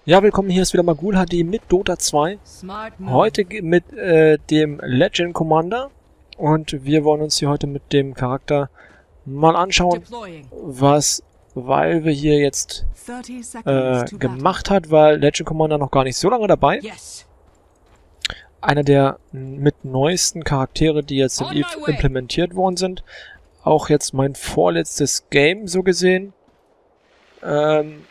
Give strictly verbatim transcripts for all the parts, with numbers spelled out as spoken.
Ja, willkommen, hier ist wieder Magul H D mit Dota zwei. Heute mit äh, dem Legend Commander. Und wir wollen uns hier heute mit dem Charakter mal anschauen, was Valve hier jetzt äh, gemacht hat, weil Legend Commander noch gar nicht so lange dabei. Einer der mit neuesten Charaktere, die jetzt in EVE implementiert worden sind. Auch jetzt mein vorletztes Game, so gesehen. Ähm...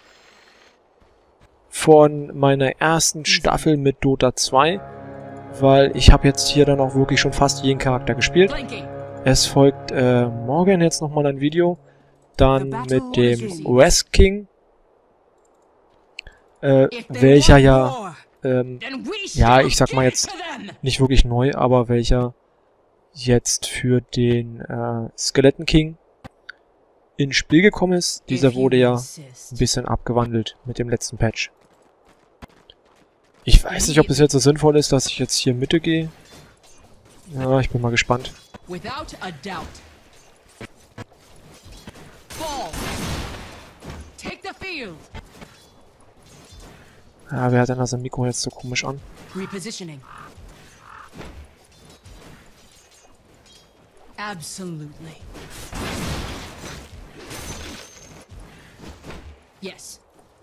von meiner ersten Staffel mit Dota zwei, weil ich habe jetzt hier dann auch wirklich schon fast jeden Charakter gespielt. Es folgt äh, morgen jetzt nochmal ein Video, dann mit dem West King, äh, welcher ja, ähm, ja, ich sag mal jetzt nicht wirklich neu, aber welcher jetzt für den äh, Skeleton King ins Spiel gekommen ist. Dieser wurde ja ein bisschen abgewandelt mit dem letzten Patch. Ich weiß nicht, ob es jetzt so sinnvoll ist, dass ich jetzt hier Mitte gehe. Ja, ich bin mal gespannt. Ja, wer hat denn da sein Mikro jetzt so komisch an? Repositioning. Absolutely. Yes.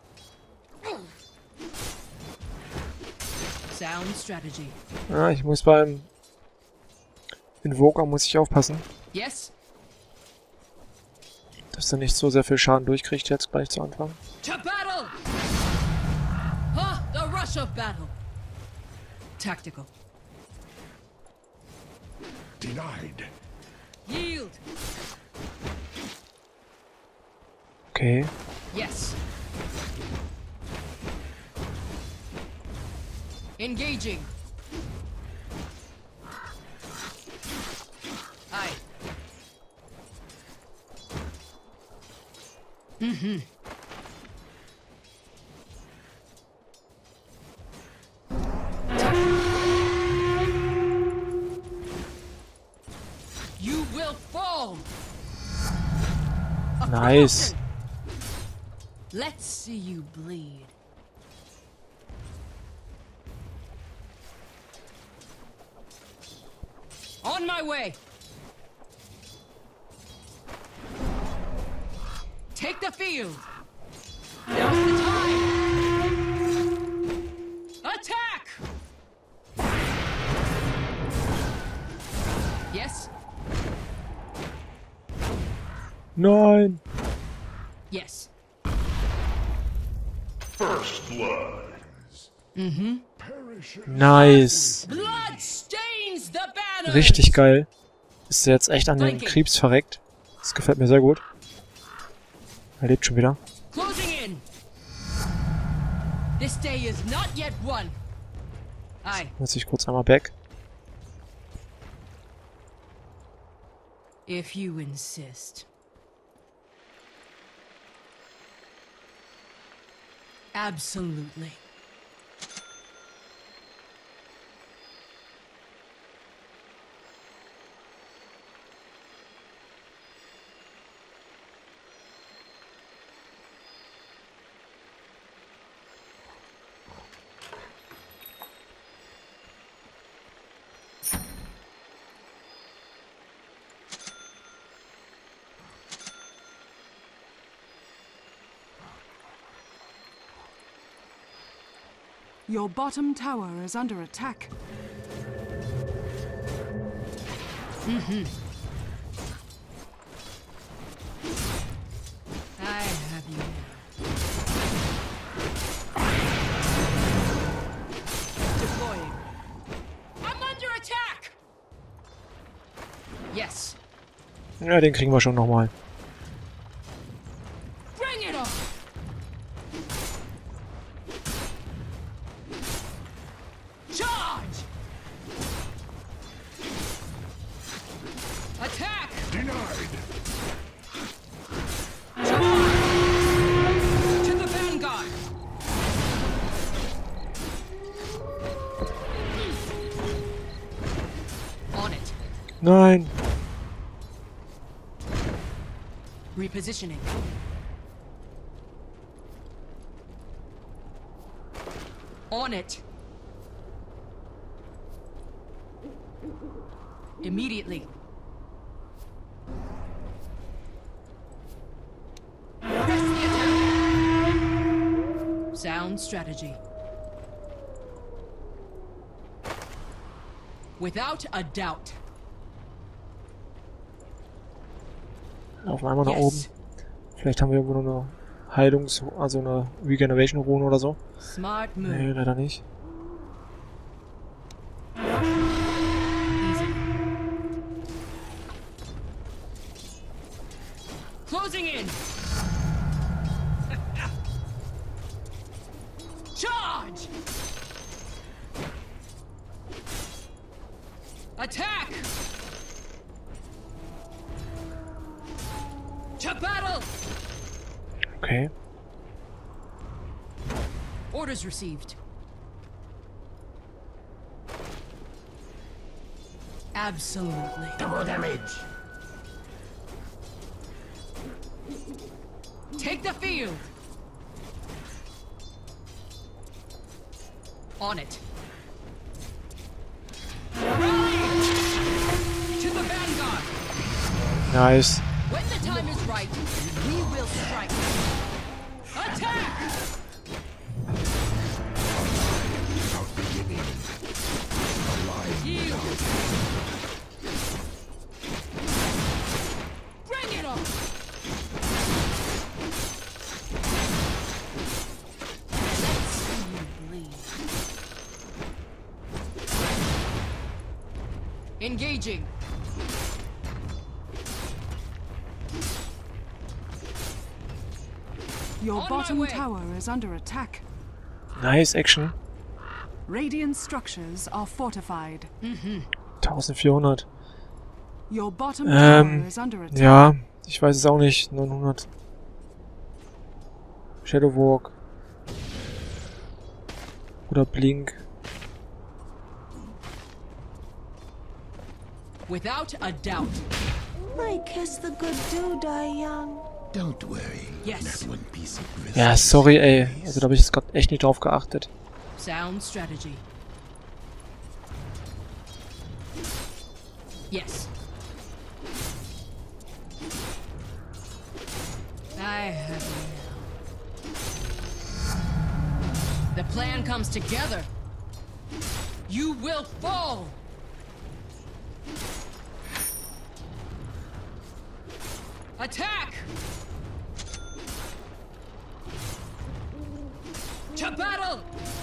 Sound strategy. Ja, ich muss beim Invoker muss ich aufpassen. Yes. Dass er nicht so sehr viel Schaden durchkriegt jetzt gleich zu Anfang. To battle! Huh, the rush of battle. Tactical. Denied. Yield. Okay. Yes. Engaging. Aye. Mm-hmm. You will fall. Nice. Let's see you bleed. On my way. Take the field. Now's the time. Attack. Yes. Nein. Yes. First blood. Mm-hmm. Nice. Blood stains the banner. Richtig geil. Ist er jetzt echt an den Krebs verreckt. Das gefällt mir sehr gut. Er lebt schon wieder. Closing in. This day is not yet won. Aye. Muss ich kurz einmal back. If you insist. Absolutely. Your bottom tower is under attack. Mm-hmm. I have you now. Deploying. I'm under attack. Yes. Ja, den kriegen wir schon nochmal. Bring it on. Charge. Attack. Denied. Charge. To the vanguard. On it. Nein. Repositioning. On it. Immediately. Press the attack. Sound strategy. Without a doubt. Laufen einmal nach Yes. oben. Vielleicht haben wir irgendwo noch eine Heilungs-, also eine Regeneration-Rune oder so. Smart move. Nee, leider nicht. Easy. Closing in. Charge. Attack. To battle. Okay. Orders received. Absolutely. Double damage. Take the field. On it. Rally! To the vanguard. Nice. When the time is right, we will strike. Attack! Without beginning. Alive Yield. without. Bring it on! Let's see you bleed. Engaging. Your On my bottom way. tower is under attack. Nice Action. Radiant structures are fortified. eintausendvierhundert. Your bottom Ähm, tower is under attack. Ja, ich weiß es auch nicht. neunhundert. Shadow Walk. Oder Blink. Without a doubt. I kiss the good do die young. Don't worry. Yes. Not one piece of business. Ja, sorry, ey. Also da habe ich jetzt gerade echt nicht drauf geachtet. Sound strategy. Yes. I have you now. The plan comes together. You will fall. Attack! To battle!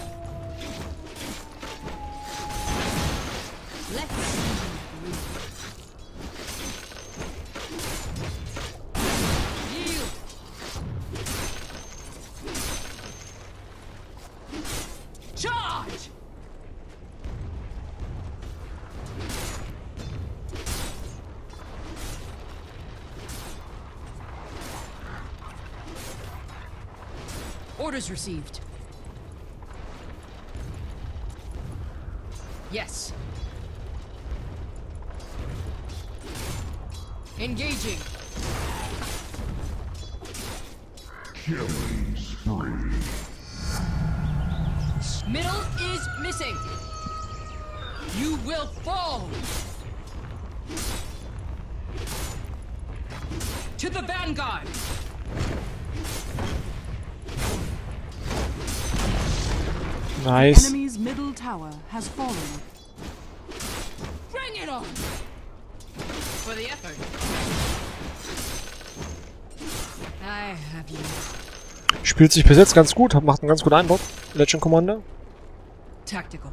Let's see you bleed. Yield! Charge! Orders received. Yes. Engaging. Killing spree. Middle is missing. You will fall. To the vanguard. Nice. Enemy's middle tower has fallen. Bring it on. For the effort. I have you. Spielt sich bis jetzt ganz gut. Macht einen ganz guten Eindruck. Legend Commander. Tactical.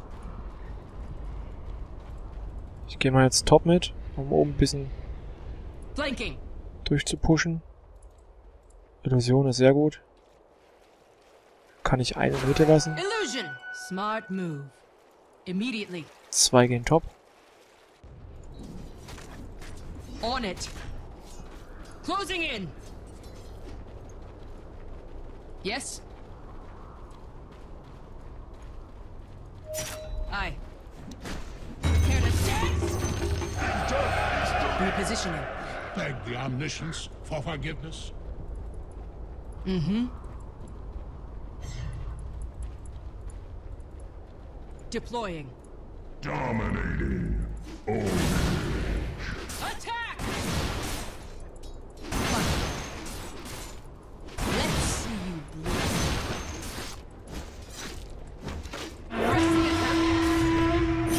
Ich gehe mal jetzt Top mit, um oben ein bisschen Flanking. durchzupushen. Illusion ist sehr gut. Kann ich einen in der Mitte lassen. Illusion. Smart move. Immediately. Zwei gehen Top. On it. Closing in. Yes. Aye. Care to dance? Repositioning. Beg the omniscience for forgiveness. Mm-hmm. Deploying. Dominating. Attack! Let's see you bleed. Press the attack.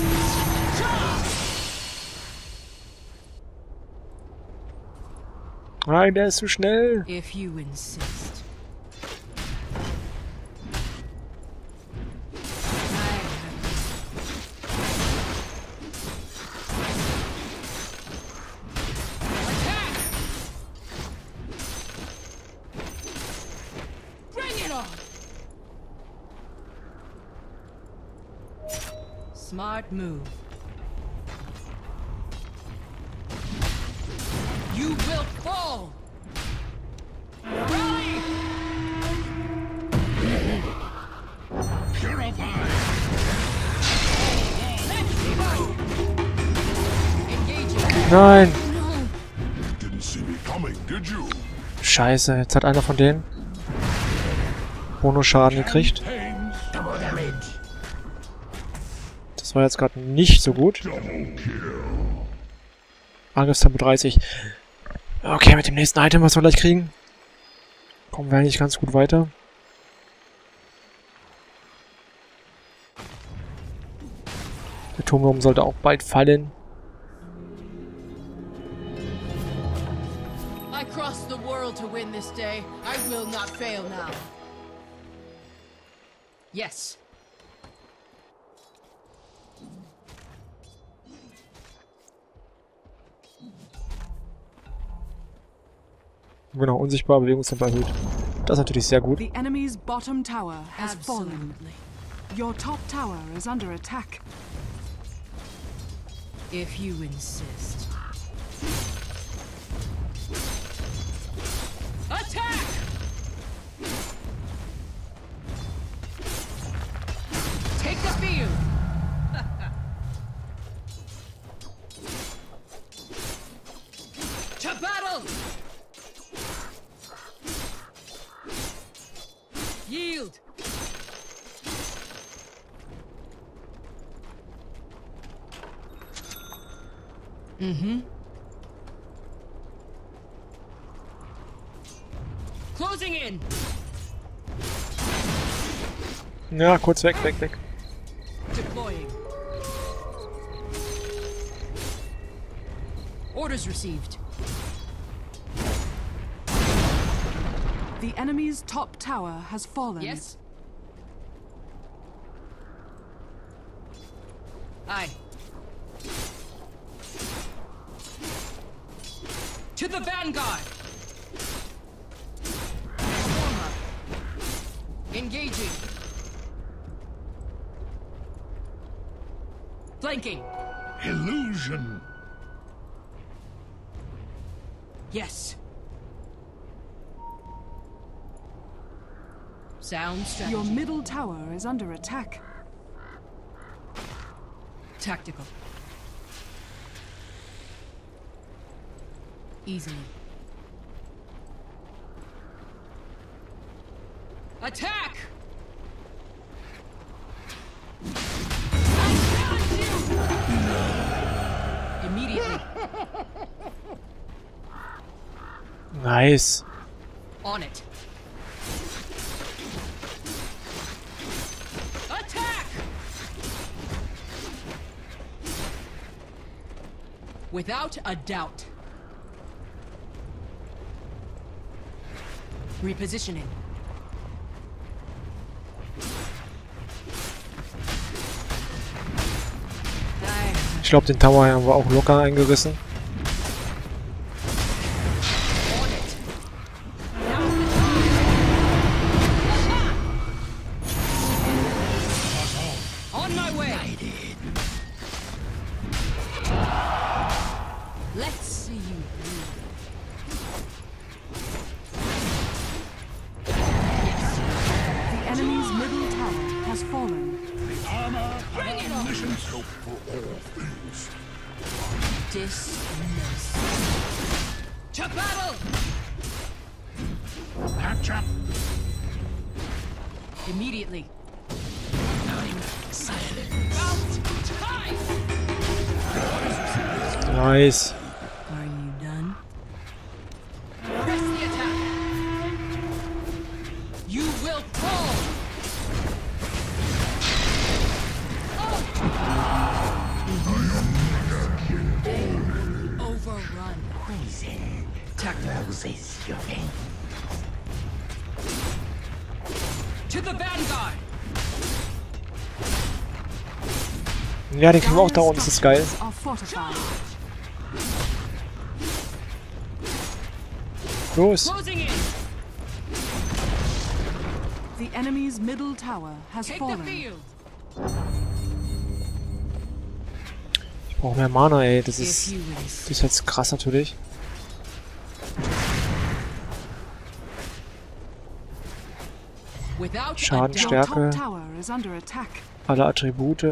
Nein, der ist zu schnell. If you insist. Smart move. You will fall. Rally! Purify. Engaging. Nein. Didn't see me coming, did you? Scheiße, jetzt hat einer von denen Bonusschaden gekriegt. Pains. Double damage. Das war jetzt gerade nicht so gut. Double kill. Angriffstempo dreißig. Okay, mit dem nächsten Item, was wir gleich kriegen, kommen wir eigentlich ganz gut weiter. Der Turm sollte auch bald fallen. I crossed the world to win this day. I will not fail now. Yes. Genau, unsichtbar, Bewegungstempo erhöht. Das ist natürlich sehr gut. The enemy's bottom tower has fallen. Absolutely. Your top tower is under attack. If you insist. Attack! Take the field! To battle! Yield! Mm-hmm. Closing in! Ja, kurz weg, weg, weg. Deploying. Orders received. The enemy's top tower has fallen. Yes? Aye. To the vanguard! Warm-up. Engaging. Flanking. Illusion. Yes. Sound strategy. Your middle tower is under attack. Tactical. Easily. Attack! I challenge you! Immediately. Nice. On it. Attack! Without a doubt. Repositioning. Ich glaube, den Tower haben wir auch locker eingerissen. On it. On my way. Let's see you bleed. The enemy's middle tower has fallen. The armor and omniscience hope for all things. Dismiss. To battle! Hatch up. Immediately. Silent. Nice. Are you done? Press the attack. You will fall. Oh. Overrun. Poison. Tactical. Your aim. To the vanguard. Ja, den kriegen wir auch da unten, das ist geil. Are fortified. Los. Closing in. The enemy's middle tower has Take the fallen. field. Ich brauche mehr Mana, ey. Das If ist, you das wish. ist jetzt krass natürlich. Without a Schaden, doubt. Your Stärke, top tower is under attack. alle Attribute.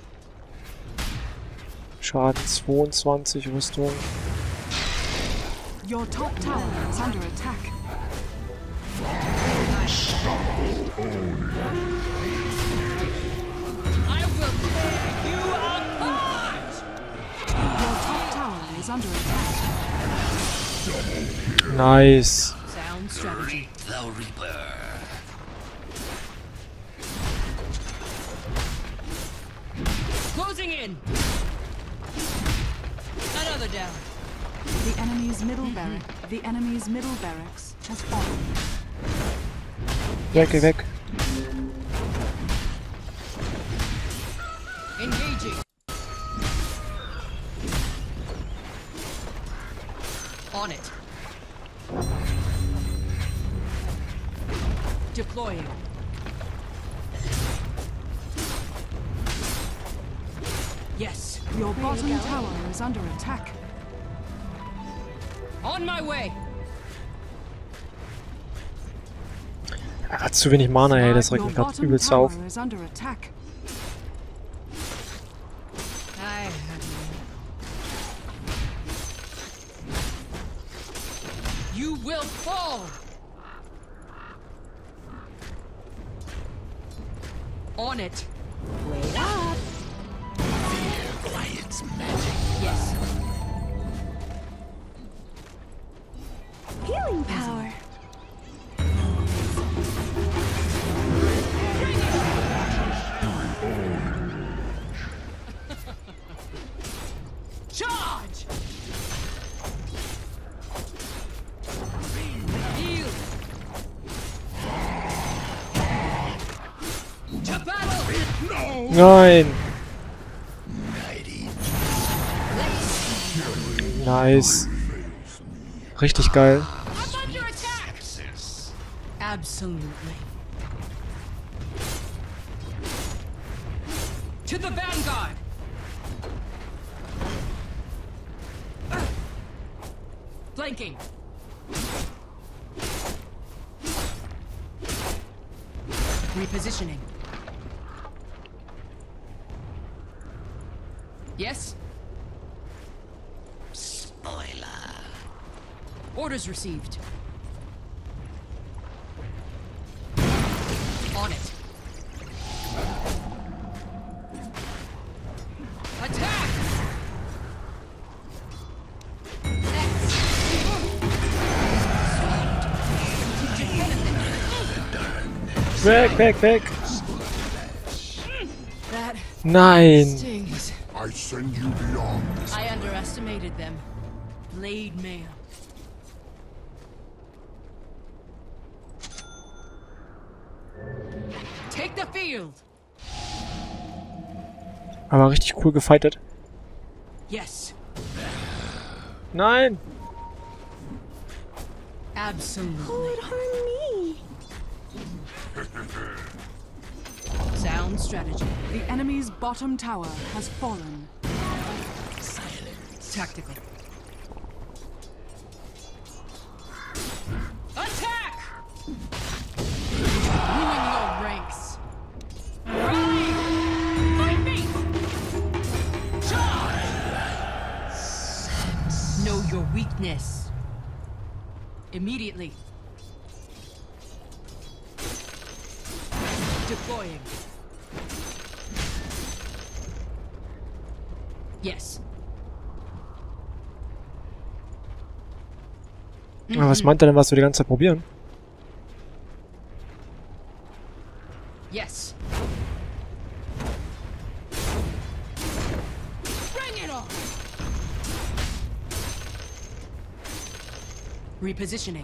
Schaden zweiundzwanzig, Rüstung. Your top tower is under attack. I will tear you apart. Your top tower is under attack. Nice. Sound strategy. The Reaper. Closing in. Another down. The enemy's middle barrack. The enemy's middle barracks has fallen. Weg, geh weg. Engaging. On it. Deploying. Yes. Your bottom tower is under attack. On my way. Er hat zu wenig Mana, ey. Das regt Your mich grad bottom übelst tower auf. is under attack. I have you. You will fall. On it. Wait up. Quiet's magic. Yes. Healing power. Charge. Heal. To battle. Nein. Mighty. Nice. Richtig geil. I'm under attack. Absolutely. To the vanguard. Flanking. Repositioning. Yes? Spoiler. Orders received. On it. Attack! Weg, weg, weg. That Nein. stings. I send you beyond this. I underestimated them. Blade mail. Take the field. Aber richtig cool gefightet. Yes. Nein. Absolutely. Who would harm me? Sound strategy. The enemy's bottom tower has fallen. Tactical. Attack! Ruin your ranks. Rally! Fight me! Charge! Know your weakness. Immediately. Deploying. Yes. Aber was meint er denn, was wir die ganze Zeit probieren? Yes. Bring it on. Repositioning.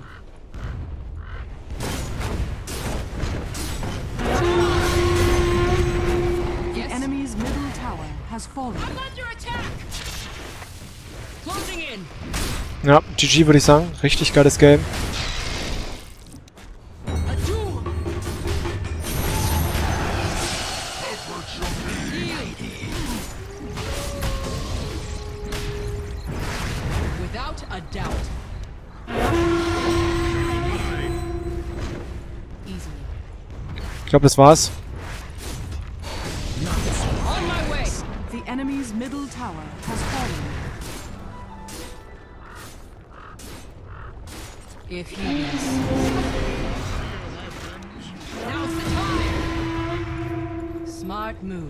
The enemy's middle tower has fallen. I'm under attack. Closing in. Ja, G G würde ich sagen. Richtig geiles Game. A duel. Without a doubt. Easily. Ich glaube, das war's. On my way. The enemy's middle tower has fallen. If he is. Now's the time. Smart move.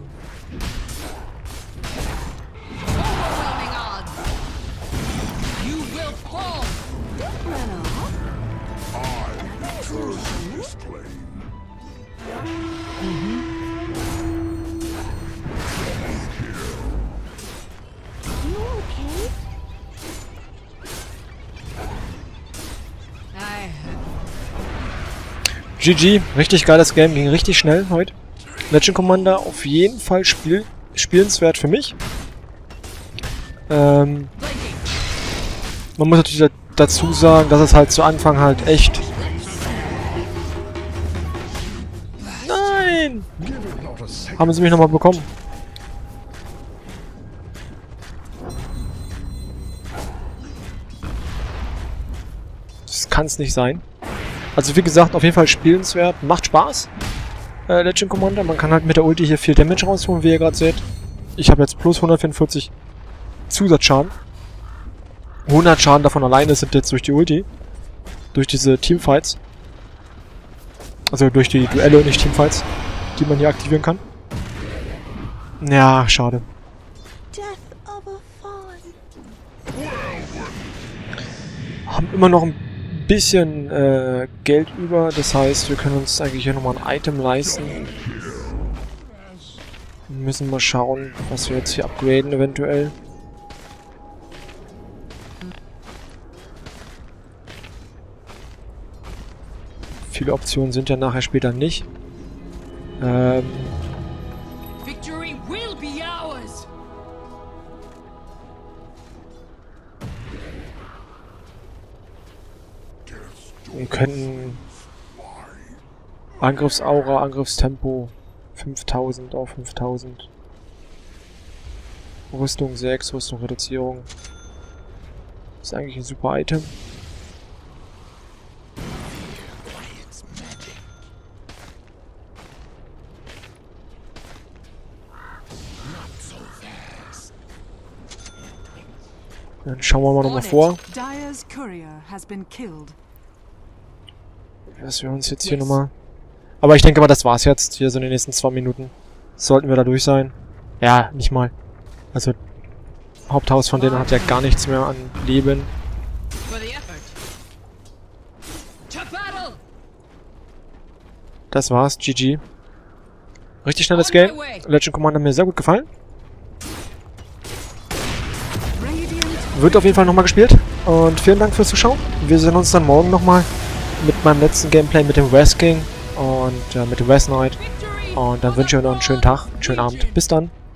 Overwhelming odds. You will fall. I turn this plane. You okay? I G G. Richtig geiles Game. Ging richtig schnell heute. Legend Commander auf jeden Fall spiel spielenswert für mich. Ähm, man muss natürlich da dazu sagen, dass es halt zu Anfang halt echt... Nein! Haben sie mich nochmal bekommen. Das kann es nicht sein. Also wie gesagt, auf jeden Fall spielenswert. Macht Spaß. Äh, Legend Commander. Man kann halt mit der Ulti hier viel Damage rausholen, wie ihr gerade seht. Ich habe jetzt plus hundertvierundvierzig Zusatzschaden. hundert Schaden davon alleine sind jetzt durch die Ulti. Durch diese Teamfights. Also durch die Duelle, nicht Teamfights, die man hier aktivieren kann. Ja, schade. Death of a fawn. Haben immer noch ein bisschen äh, Geld über. Das heißt, wir können uns eigentlich hier nochmal ein Item leisten. Wir müssen mal schauen, was wir jetzt hier upgraden eventuell. Viele Optionen sind ja nachher später nicht. Ähm, Victory will be ours. wir können Angriffsaura, Angriffstempo fünftausend auf fünftausend. Rüstung sechs, Rüstung Reduzierung. Ist eigentlich ein super Item. Dann schauen wir mal nochmal vor, Dire's courier has been killed. dass wir uns jetzt hier nochmal... Aber ich denke mal, das war's jetzt. Hier so in den nächsten zwei Minuten. Sollten wir da durch sein. Ja, nicht mal. Also, Haupthaus von denen hat ja gar nichts mehr an Leben. For the effort. To battle. Das war's. G G. Richtig schnelles Game. Legend Commander hat mir sehr gut gefallen. Wird auf jeden Fall nochmal gespielt. Und vielen Dank fürs Zuschauen. Wir sehen uns dann morgen nochmal mit meinem letzten Gameplay mit dem West King und äh, mit dem West Knight. Und dann wünsche ich euch noch einen schönen Tag, einen schönen Abend. Bis dann.